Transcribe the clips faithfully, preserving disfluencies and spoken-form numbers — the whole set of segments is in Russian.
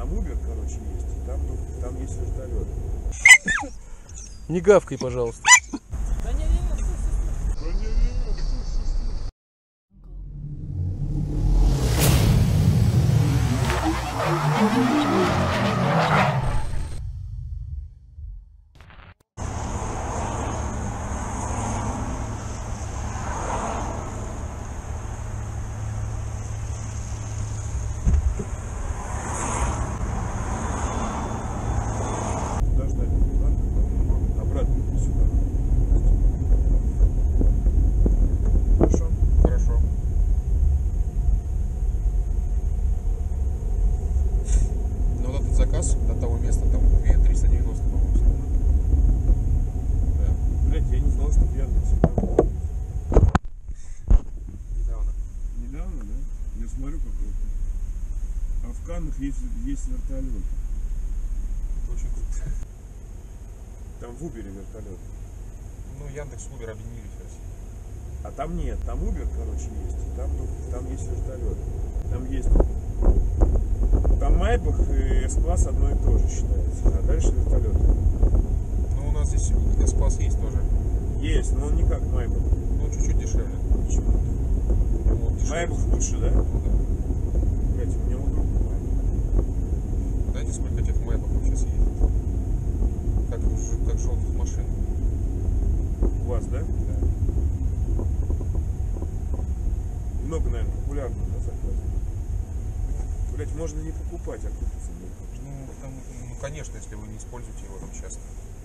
там Uber, короче, есть. Там, там есть вертолет. Не гавкай, пожалуйста. Да не, не, не, стой, стой, стой. Заказ до того места, там две триста девяносто, по-моему. Да. Блять, я не знал, что в Яндексе. Недавно. Недавно, да? Я смотрю, как это. А в Каннах есть, есть вертолет. Это очень круто. Там в Убере вертолет. Ну, Яндекс, Убер объединились в России. А там нет, там Убер, короче, есть. Там, там есть вертолет. Там есть. Там Майбах и С-класс одно и то же считается, а дальше вертолет. Ну, у нас здесь С-класс есть тоже. Есть, но он не как Майбах. Ну, чуть-чуть дешевле. Почему? Ну, вот дешевле. Майбах лучше, да? Ну, да. Блять, у меня у друга Майбах. Знаете, сколько этих Майбахов сейчас ездит? Как, как желтых машин. У вас, да? Да. Много, наверное, популярных, да, заказов? Блять, можно не покупать, а купиться. Ну, там, ну, конечно, если вы не используете его там часто.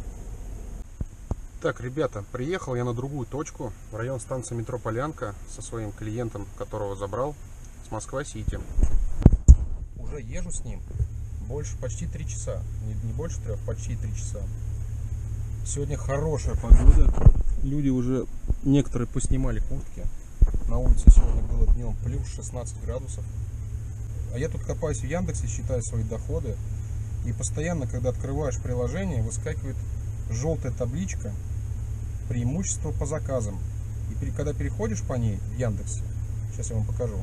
Так, ребята, приехал я на другую точку, в район станции метро Полянка, со своим клиентом, которого забрал с Москва-Сити. Уже езжу с ним больше, почти три часа, не, не больше трех, почти три часа. Сегодня хорошая погода, люди уже, некоторые поснимали куртки. На улице сегодня было днем плюс шестнадцать градусов. А я тут копаюсь в Яндексе, считаю свои доходы. И постоянно, когда открываешь приложение, выскакивает желтая табличка «Преимущество по заказам». И когда переходишь по ней в Яндексе, сейчас я вам покажу.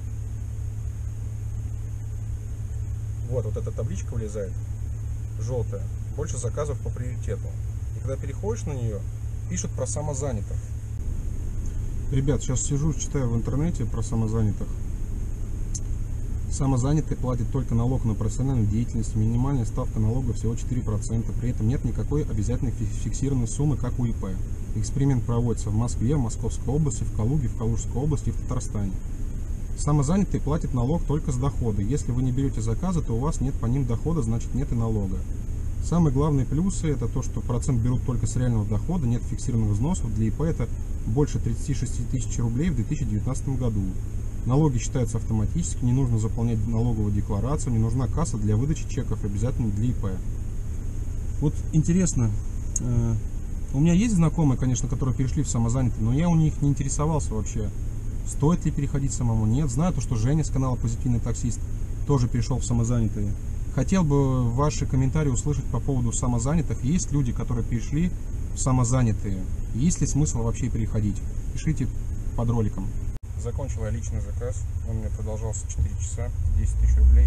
Вот, вот эта табличка вылезает, желтая. Больше заказов по приоритету. И когда переходишь на нее, пишут про самозанятых. Ребят, сейчас сижу, читаю в интернете про самозанятых. Самозанятый платит только налог на профессиональную деятельность. Минимальная ставка налога всего четыре процента. При этом нет никакой обязательной фиксированной суммы, как у ИП. Эксперимент проводится в Москве, в Московской области, в Калуге, в Калужской области и в Татарстане. Самозанятый платит налог только с дохода. Если вы не берете заказы, то у вас нет по ним дохода, значит нет и налога. Самые главные плюсы это то, что процент берут только с реального дохода, нет фиксированных взносов. Для ИП это больше тридцати шести тысяч рублей в две тысячи девятнадцатом году. Налоги считаются автоматически, не нужно заполнять налоговую декларацию, не нужна касса для выдачи чеков, обязательно для ИП. Вот интересно, э, у меня есть знакомые, конечно, которые перешли в самозанятые, но я у них не интересовался вообще, стоит ли переходить самому, нет. Знаю то, что Женя с канала «Позитивный таксист» тоже перешел в самозанятые. Хотел бы ваши комментарии услышать по поводу самозанятых. Есть люди, которые перешли в самозанятые, есть ли смысл вообще переходить? Пишите под роликом. Закончил я личный заказ, он у меня продолжался четыре часа, десять тысяч рублей.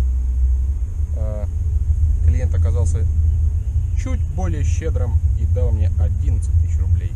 Клиент оказался чуть более щедрым и дал мне одиннадцать тысяч рублей.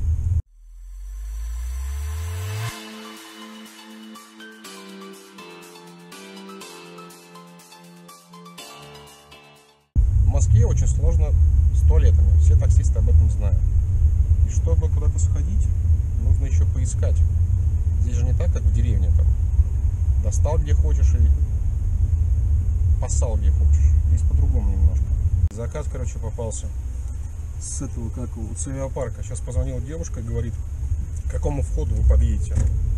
В Москве очень сложно с туалетами, все таксисты об этом знают. И чтобы куда-то сходить, нужно еще поискать. Здесь же не так, как в деревне, там достал где хочешь и поссал где хочешь. Здесь по-другому немножко. Заказ, короче, попался с этого, как у Авиапарка. Сейчас позвонила девушка и говорит, к какому входу вы подъедете.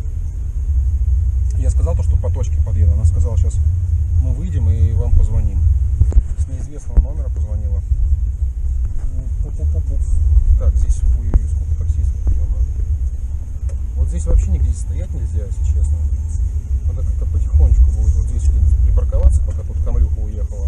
Я сказал то, что по точке подъеду. Она сказала, сейчас мы выйдем и вам позвоним. С неизвестного номера позвонила. Пу-пу-пу-пу. Так, здесь ой, сколько таксистов. Вот здесь вообще нигде стоять нельзя, если честно. Надо как-то потихонечку будет вот здесь припарковаться, пока тут камрюха уехала.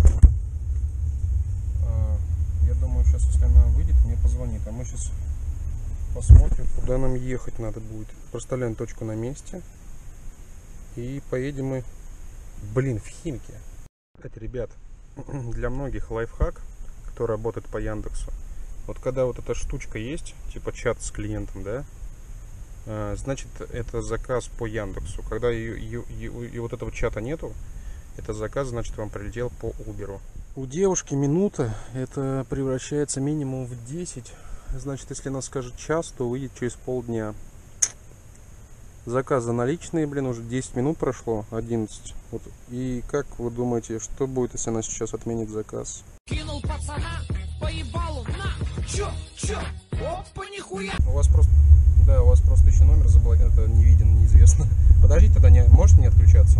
А, я думаю, сейчас, если она выйдет, мне позвонит. А мы сейчас посмотрим, куда нам ехать надо будет. Проставляем точку на месте. И поедем мы, блин, в Химки. Кстати, ребят, для многих лайфхак, кто работает по Яндексу. Вот когда вот эта штучка есть, типа чат с клиентом, да, значит, это заказ по Яндексу. Когда и, и, и, и вот этого чата нету, это заказ, значит, вам прилетел по Uber. У девушки минута, это превращается минимум в десять. Значит, если она скажет час, то выйдет через полдня. Заказы наличные, блин, уже десять минут прошло, одиннадцать. Вот. И как вы думаете, что будет, если она сейчас отменит заказ? Кинул пацана, поебалу, на, чё, чё, опа, нихуя. У вас просто, да, у вас просто еще номер заблокирован, это не виден, неизвестно. Подождите, тогда не, можете не отключаться?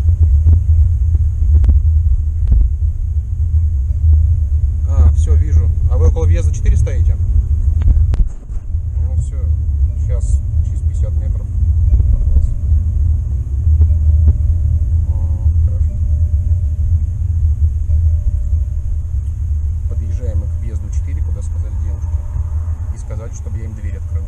А, все, вижу. А вы около въезда четыре стоите? Ну все, сейчас через пятьдесят метров. Подъезжаем мы к въезду четыре, куда сказали девушке. И сказали, чтобы я им дверь открыл.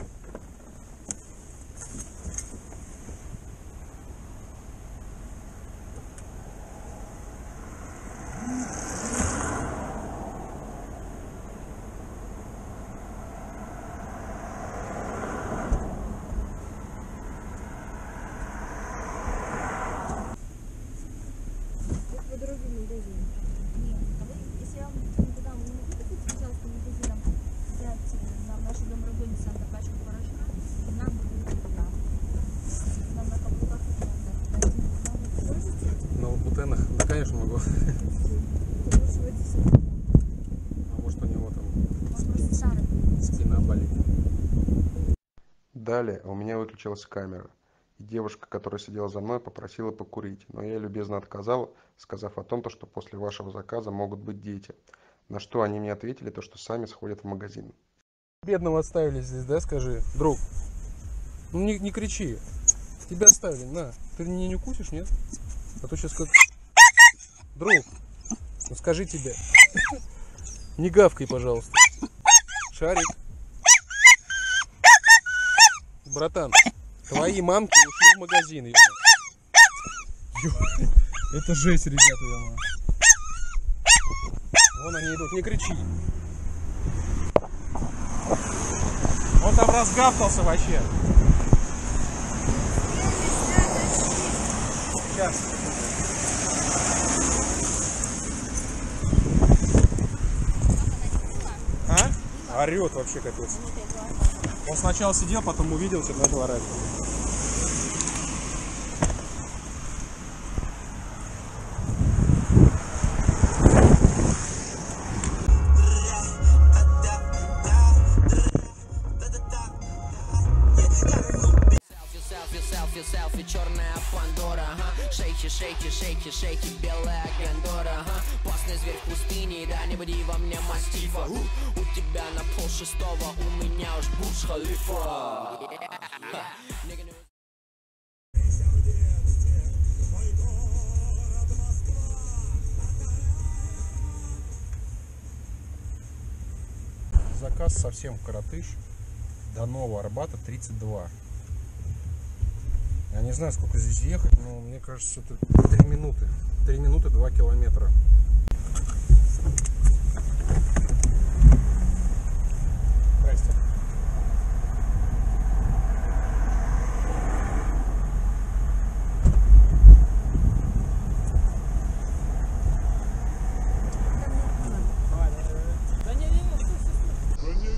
Да, конечно могу. А может у него там спина болит. Далее у меня выключилась камера. И девушка, которая сидела за мной, попросила покурить. Но я любезно отказал, сказав о том, что после вашего заказа могут быть дети. На что они мне ответили, то, что сами сходят в магазин. Бедного оставили здесь, да, скажи? Друг, ну не, не кричи. Тебя оставили, на. Ты меня не укусишь, нет? А то сейчас как... Друг, ну скажи тебе. Не гавкай, пожалуйста. Шарик. Братан, твои мамки ушли в магазин, ё. Это жесть, ребята, ё. Вон они идут, не кричи. Он там разгавкался вообще. Сейчас. А? Орет вообще капец. Он сначала сидел, потом увидел, что начал орать. Селфи, селфи, черная Пандора, ага. Шейки, шейки, шейки, шейки, белая Гандора, ага. Постный зверь в пустыне, да не буди во мне мастифа. У, у тебя на пол шестого, у меня уж Бурдж Халифа. Заказ совсем коротыш. До Нового Арбата тридцать два. Я не знаю, сколько здесь ехать, но мне кажется, это три минуты. три минуты, два километра. Здрасте. Да не, не, не, стой, стой,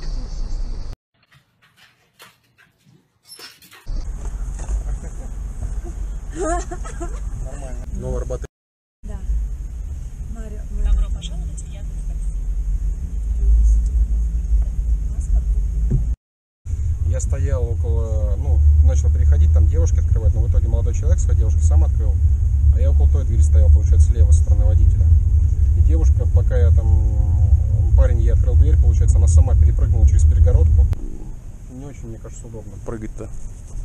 Нормально. Новый Арбат. Да. Мария, Добро пожаловать в Яндекс.Такси. Я стоял около, ну, начал переходить, там девушки открывать, но в итоге молодой человек с девушкой сам открыл, а я около той двери стоял, получается, слева со стороны водителя. И девушка, пока я там, парень ей открыл дверь, получается, она сама перепрыгнула через перегородку. Не очень, мне кажется, удобно прыгать-то.